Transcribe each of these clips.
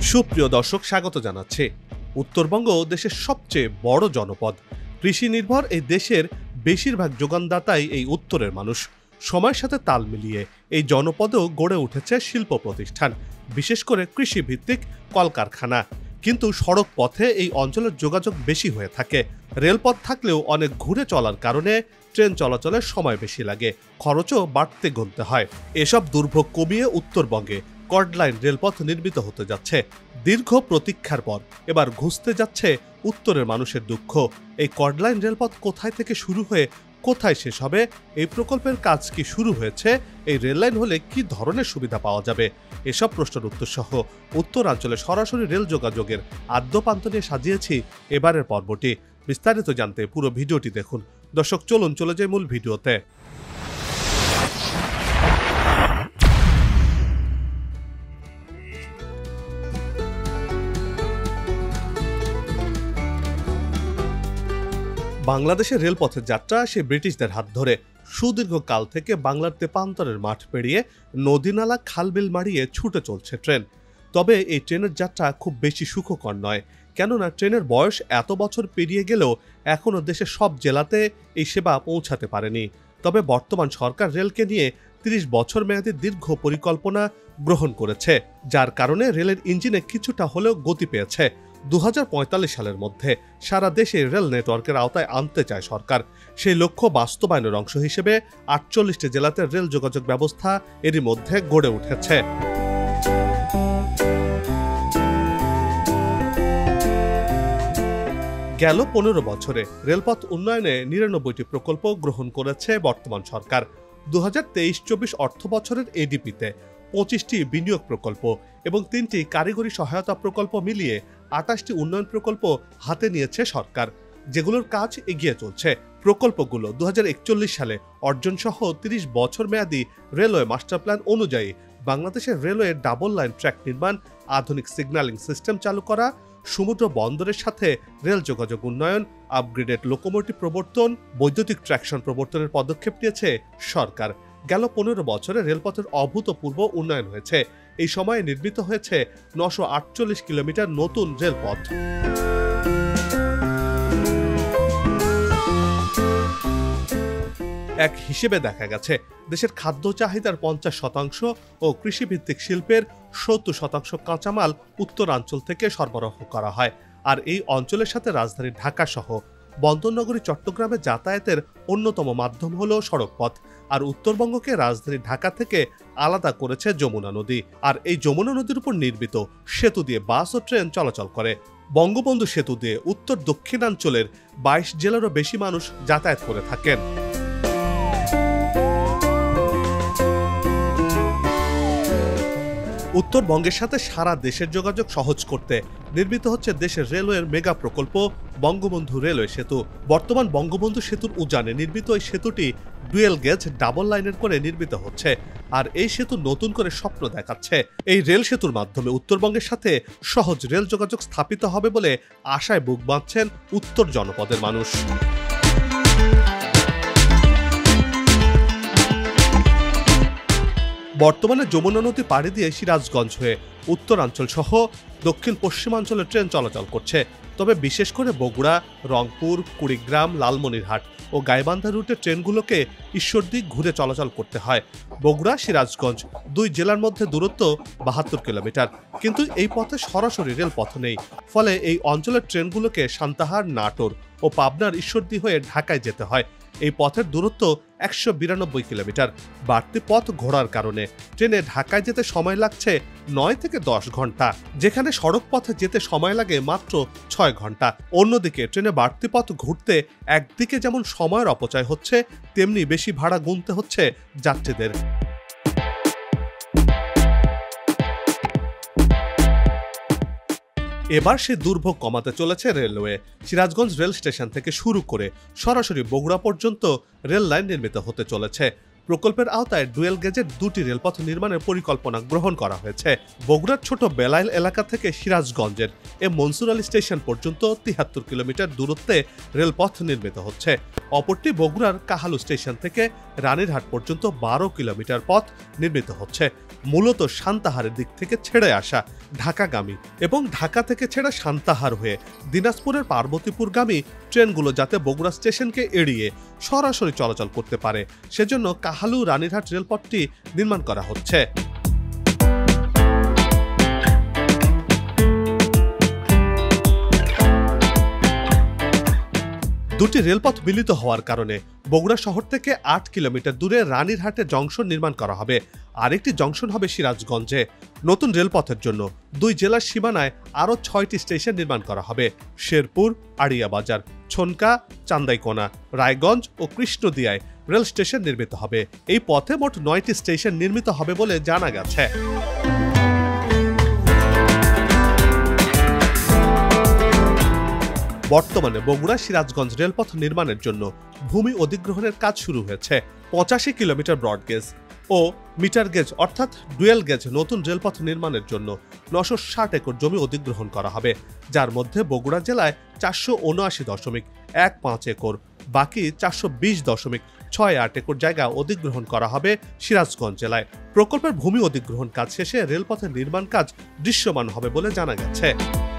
সুপ্রিয় দর্শক, স্বাগত জানাচ্ছি। উত্তরবঙ্গ দেশের সবচেয়ে বড় জনপদ। কৃষি নির্ভর এই দেশের বেশিরভাগ যোগানদাতাই এই উত্তরের মানুষ। সময়ের সাথে তাল মিলিয়ে এই জনপদেও গড়ে উঠেছে শিল্প প্রতিষ্ঠান, বিশেষ করে কৃষিভিত্তিক কলকারখানা। কিন্তু সড়ক পথে এই অঞ্চলের যোগাযোগ বেশি হয়ে থাকে। রেলপথ থাকলেও অনেক ঘুরে চলার কারণে ট্রেন চলাচলের সময় বেশি লাগে, খরচও বাড়তে গুনতে হয়। এসব দুর্ভোগ কমিয়ে উত্তরবঙ্গে কর্ডলাইন রেলপথ নির্মিত হতে যাচ্ছে। দীর্ঘ প্রতীক্ষার পর এবার ঘুচতে যাচ্ছে উত্তরের মানুষের দুঃখ। এই কর্ডলাইন রেলপথ কোথায় থেকে শুরু হয়ে কোথায় শেষ হবে, এই প্রকল্পের কাজ কি শুরু হয়েছে, এই রেললাইন হলে কি ধরনের সুবিধা পাওয়া যাবে, এসব প্রশ্নের উত্তর সহ উত্তরাঞ্চলে সরাসরি রেল যোগাযোগের আদ্যপান্ত নিয়ে সাজিয়েছি এবারের পর্বটি। বিস্তারিত জানতে পুরো ভিডিওটি দেখুন। দর্শক, চলুন চলে যাই মূল ভিডিওতে। বাংলাদেশের রেলপথের যাত্রা সে ব্রিটিশদের হাত ধরে। সুদীর্ঘ কাল থেকে বাংলার তেপান্তরের মাঠ পেরিয়ে নদীনালা খালবিল মারিয়ে ছুটে চলছে ট্রেন। তবে এই ট্রেনের যাত্রা খুব বেশি সুখকর নয়, কেননা ট্রেনের বয়স এত বছর পেরিয়ে গেলেও এখনও দেশের সব জেলাতে এই সেবা পৌঁছাতে পারেনি। তবে বর্তমান সরকার রেলকে নিয়ে ৩০ বছর মেয়াদী দীর্ঘ পরিকল্পনা গ্রহণ করেছে, যার কারণে রেলের ইঞ্জিনে কিছুটা হলেও গতি পেয়েছে। ২০৪৫ সালের মধ্যে সারা দেশে রেল নেটওয়ার্কের আওতায় আনতে চায় সরকার। সেই লক্ষ্য বাস্তবায়নের অংশ হিসেবে ৪৮টি জেলাতে রেল যোগাযোগ ব্যবস্থা এরই মধ্যে গড়ে উঠেছে। গেল ১৫ বছরে রেলপথ উন্নয়নে ৯৯টি প্রকল্প গ্রহণ করেছে বর্তমান সরকার। ২০২৩-২৪ অর্থ বছরের এডিপিতে ২৫টি বিনিয়োগ প্রকল্প এবং 3টি কারিগরি সহায়তা প্রকল্প মিলিয়ে ২৮টি উন্নয়ন প্রকল্প হাতে নিয়েছে সরকার, যেগুলোর কাজ এগিয়ে চলছে। প্রকল্পগুলো ২০৪১ সালে অর্জনসহ ৩০ বছর মেয়াদী রেলওয়ে মাস্টার প্ল্যান অনুযায়ী বাংলাদেশের রেলওয়ে ডাবল লাইন ট্র্যাক নির্মাণ, আধুনিক সিগন্যালিং সিস্টেম চালু করা, সমুদ্র বন্দরের সাথে রেল যোগাযোগ উন্নয়ন, আপগ্রেডেড লোকোমোটিভ প্রবর্তন, বৈদ্যুতিক ট্র্যাকশন প্রবর্তনের পদক্ষেপ নিয়েছে সরকার। গেল ১৫ বছরে রেলপথের অভূতপূর্ব উন্নয়ন হয়েছে। এই সময়ে নির্মিত হয়েছে ৯৪৮ কিলোমিটার নতুন রেলপথ। এক হিসেবে দেখা গেছে দেশের খাদ্য চাহিদার ৫০% ও কৃষিভিত্তিক শিল্পের ৭০% কাঁচামাল উত্তরাঞ্চল থেকে সরবরাহ করা হয়। আর এই অঞ্চলের সাথে রাজধানী ঢাকা সহ বন্দরনগরী চট্টগ্রামে যাতায়াতের অন্যতম মাধ্যম হল সড়কপথ। আর উত্তরবঙ্গকে রাজধানী ঢাকা থেকে আলাদা করেছে যমুনা নদী। আর এই যমুনা নদীর উপর নির্মিত সেতু দিয়ে বাস ও ট্রেন চলাচল করে। বঙ্গবন্ধু সেতু দিয়ে উত্তর দক্ষিণাঞ্চলের ২২ জেলারও বেশি মানুষ যাতায়াত করে থাকেন। উত্তরবঙ্গের সাথে সারা দেশের যোগাযোগ সহজ করতে নির্মিত হচ্ছে দেশের রেলওয়ের মেগা প্রকল্প বঙ্গবন্ধু রেলওয়ে সেতু। বর্তমান বঙ্গবন্ধু সেতুর উজানে নির্মিত এই সেতুটি ডুয়েল গেজ ডাবল লাইনের করে নির্মিত হচ্ছে। আর এই সেতু নতুন করে স্বপ্ন দেখাচ্ছে। এই রেল সেতুর মাধ্যমে উত্তরবঙ্গের সাথে সহজ রেল যোগাযোগ স্থাপিত হবে বলে আশায় বুক বাঁধছেন উত্তর জনপদের মানুষ। বর্তমানে যমুনা নদী পাড়ি দিয়ে সিরাজগঞ্জ হয়ে উত্তরাঞ্চল সহ দক্ষিণ পশ্চিমাঞ্চলে ট্রেন চলাচল করছে। তবে বিশেষ করে বগুড়া, রংপুর, কুড়িগ্রাম, লালমনিরহাট ও গাইবান্ধা রুটে ট্রেনগুলোকে ঈশ্বরদী ঘুরে চলাচল করতে হয়। বগুড়া সিরাজগঞ্জ ২ জেলার মধ্যে দূরত্ব ৭২ কিলোমিটার, কিন্তু এই পথে সরাসরি রেলপথ নেই। ফলে এই অঞ্চলের ট্রেনগুলোকে সান্তাহার, নাটোর ও পাবনার ঈশ্বরদী হয়ে ঢাকায় যেতে হয়। এই পথের দূরত্ব ১৯২ কিলোমিটার। বাড়তি পথ ঘোরার কারণে ট্রেনে ঢাকায় যেতে সময় লাগছে ৯ থেকে ১০ ঘন্টা, যেখানে সড়ক পথে যেতে সময় লাগে মাত্র ৬ ঘন্টা। অন্যদিকে ট্রেনে বাড়তি পথ ঘুরতে একদিকে যেমন সময়ের অপচয় হচ্ছে, তেমনি বেশি ভাড়া গুনতে হচ্ছে যাত্রীদের। এবার সে দুর্ভোগ কমাতে চলেছে রেলওয়ে। সিরাজগঞ্জ রেল স্টেশন থেকে শুরু করে সরাসরি বগুড়া পর্যন্ত রেল লাইন নির্মিত হতে চলেছে। প্রকল্পের আওতায় ডুয়েল গেজের 2টি রেলপথ নির্মাণের পরিকল্পনা গ্রহণ করা হয়েছে। বগুড়ার ছোট বেলাইল এলাকা থেকে সিরাজগঞ্জের মনসুর আলী স্টেশন পর্যন্ত 73 কিলোমিটার দূরত্বে রেলপথ নির্মিত হচ্ছে। অপরটি বগুড়ার কাহালু স্টেশন থেকে রানীরহাট পর্যন্ত 12 কিলোমিটার পথ নির্মিত হচ্ছে। মূলত সান্তাহারের দিক থেকে ছেড়ে আসা ঢাকাগামী এবং ঢাকা থেকে ছেড়ে সান্তাহার হয়ে দিনাজপুরের পার্বতীপুরগামী ট্রেনগুলো যাতে বগুড়া স্টেশনকে এড়িয়ে সরাসরি চলাচল করতে পারে, সেজন্য কাহালু রানীরহাট রেলপথটি নির্মাণ করা হচ্ছে। দুটি রেলপথ মিলিত হওয়ার কারণে বগুড়া শহর থেকে 8 কিলোমিটার দূরে রানীরহাটে জংশন নির্মাণ করা হবে। আরেকটি জংশন হবে সিরাজগঞ্জে। নতুন রেলপথের জন্য 2 জেলার সীমানায় আরও 6টি স্টেশন নির্মাণ করা হবে। শেরপুর, আড়িয়াবাজার, ছনকা, চান্দাইকোনা, রায়গঞ্জ ও কৃষ্ণদিয়ায় রেল স্টেশন নির্মিত হবে। এই পথে মোট 9টি স্টেশন নির্মিত হবে বলে জানা গেছে। বর্তমানে বগুড়া সিরাজগঞ্জ রেলপথ নির্মাণের জন্য ভূমি অধিগ্রহণের কাজ শুরু হয়েছে। 85 কিলোমিটার ব্রডগেজ ও মিটার গেজ অর্থাৎ ডুয়েল গেজ নতুন রেলপথ নির্মাণের জন্য 960 একর জমি অধিগ্রহণ করা হবে, যার মধ্যে বগুড়া জেলায় 479.15 একর, বাকি 420.68 একর জায়গা অধিগ্রহণ করা হবে সিরাজগঞ্জ জেলায়। প্রকল্পের ভূমি অধিগ্রহণ কাজ শেষে রেলপথের নির্মাণ কাজ দৃশ্যমান হবে বলে জানা গেছে।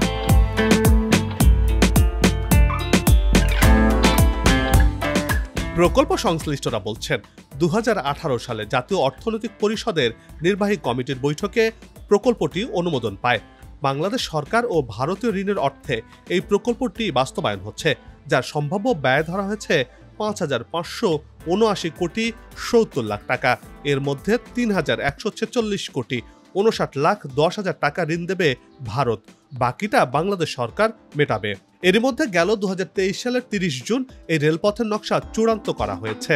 প্রকল্প সংশ্লিষ্টরা বলছেন, 2018 সালে জাতীয় অর্থনৈতিক পরিষদের নির্বাহী কমিটির বৈঠকে প্রকল্পটি অনুমোদন পায়। বাংলাদেশ সরকার ও ভারতীয় ঋণের অর্থে এই প্রকল্পটি বাস্তবায়ন হচ্ছে, যার সম্ভাব্য ব্যয় ধরা হয়েছে 5,579 কোটি 70 লাখ টাকা। এর মধ্যে 3,146 কোটি 59,10,000 টাকা ঋণ দেবে ভারত, বাকিটা বাংলাদেশ সরকার মেটাবে। এর মধ্যে গেল 2023 সালের 30 জুন এই রেলপথের নকশা চূড়ান্ত করা হয়েছে।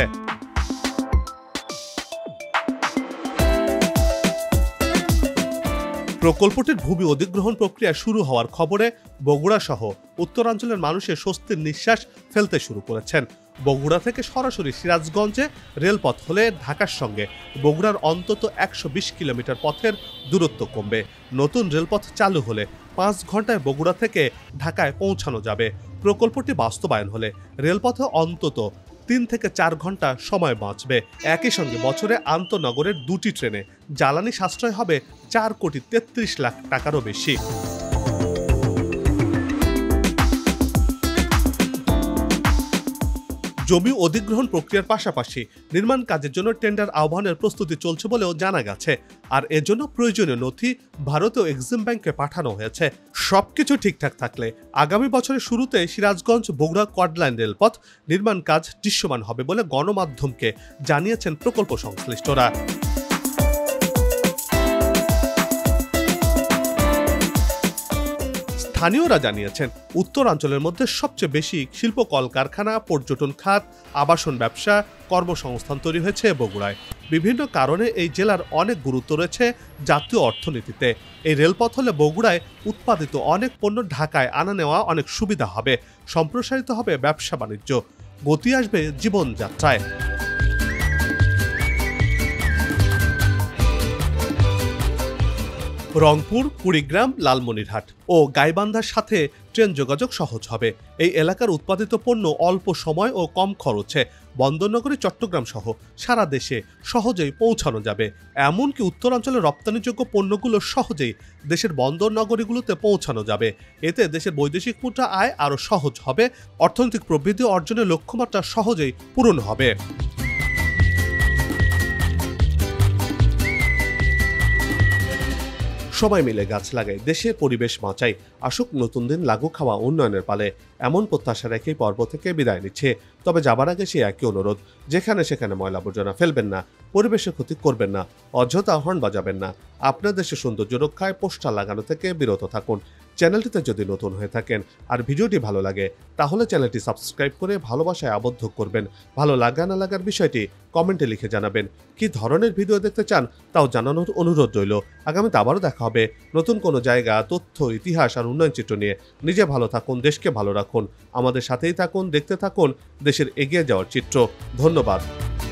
প্রকল্পটির ভূমি অধিগ্রহণ প্রক্রিয়া শুরু হওয়ার খবরে বগুড়া সহ উত্তরাঞ্চলের মানুষের স্বস্তির নিঃশ্বাস ফেলতে শুরু করেছেন। বগুড়া থেকে সরাসরি সিরাজগঞ্জে রেলপথ হলে ঢাকার সঙ্গে বগুড়ার অন্তত 120 কিলোমিটার পথের দূরত্ব কমবে। নতুন রেলপথ চালু হলে 5 ঘন্টায় বগুড়া থেকে ঢাকায় পৌঁছানো যাবে। প্রকল্পটি বাস্তবায়ন হলে রেলপথে অন্তত 3 থেকে 4 ঘন্টা সময় বাঁচবে। একই সঙ্গে বছরে আন্তনগরের 2টি ট্রেনে জ্বালানি সাশ্রয় হবে 4,33 লাখ টাকারও বেশি। জমি অধিগ্রহণ প্রক্রিয়ার পাশাপাশি নির্মাণ কাজের জন্য টেন্ডার আহ্বানের প্রস্তুতি চলছে বলেও জানা গেছে। আর এজন্য প্রয়োজনীয় নথি ভারতীয় এক্সিম ব্যাংকে পাঠানো হয়েছে। সবকিছু ঠিকঠাক থাকলে আগামী বছরের শুরুতে সিরাজগঞ্জ বগুড়া কর্ডলাইন রেলপথ নির্মাণ কাজ দৃশ্যমান হবে বলে গণমাধ্যমকে জানিয়েছেন প্রকল্প সংশ্লিষ্টরা। স্থানীয়রা জানিয়েছেন, উত্তরাঞ্চলের মধ্যে সবচেয়ে বেশি শিল্প কলকারখানা, পর্যটন খাত, আবাসন ব্যবসা, কর্মসংস্থান তৈরি হয়েছে বগুড়ায়। বিভিন্ন কারণে এই জেলার অনেক গুরুত্ব রয়েছে জাতীয় অর্থনীতিতে। এই রেলপথ হলে বগুড়ায় উৎপাদিত অনেক পণ্য ঢাকায় আনা নেওয়া অনেক সুবিধা হবে, সম্প্রসারিত হবে ব্যবসা বাণিজ্য, গতি আসবে জীবনযাত্রায়। রংপুর, কুড়িগ্রাম, লালমনিরহাট ও গাইবান্ধার সাথে ট্রেন যোগাযোগ সহজ হবে। এই এলাকার উৎপাদিত পণ্য অল্প সময় ও কম খরচে বন্দরনগরী চট্টগ্রাম সহ সারা দেশে সহজেই পৌঁছানো যাবে। এমনকি উত্তরাঞ্চলে রপ্তানিযোগ্য পণ্যগুলো সহজেই দেশের বন্দর নগরীগুলোতে পৌঁছানো যাবে। এতে দেশের বৈদেশিক মুদ্রা আয় আরও সহজ হবে, অর্থনৈতিক প্রবৃদ্ধি অর্জনের লক্ষ্যমাত্রা সহজেই পূরণ হবে। সবাই মিলে গাছ লাগাই, দেশের পরিবেশ বাঁচাই, আসুক নতুন দিন, লাগু খাওয়া উন্নয়নের পালে, এমন প্রত্যাশা রেখেই পর্ব থেকে বিদায় নিচ্ছে। তবে যাবার আগে সেই একই অনুরোধ, যেখানে সেখানে ময়লা আবর্জনা ফেলবেন না, পরিবেশের ক্ষতি করবেন না, অযথা হর্ন বাজাবেন না, আপনার দেশের সৌন্দর্য রক্ষায় পোস্টার লাগানো থেকে বিরত থাকুন। চ্যানেলটিতে যদি নতুন হয়ে থাকেন আর ভিডিওটি ভালো লাগে তাহলে চ্যানেলটি সাবস্ক্রাইব করে ভালোবাসায় আবদ্ধ করবেন। ভালো লাগা না লাগার বিষয়টি কমেন্টে লিখে জানাবেন। কি ধরনের ভিডিও দেখতে চান তাও জানানোর অনুরোধ রইল। আগামীতে আবারও দেখা হবে নতুন কোনো জায়গা, তথ্য, ইতিহাস আর উন্নয়ন চিত্র নিয়ে। নিজে ভালো থাকুন, দেশকে ভালো রাখুন, আমাদের সাথেই থাকুন, দেখতে থাকুন দেশের এগিয়ে যাওয়ার চিত্র। ধন্যবাদ।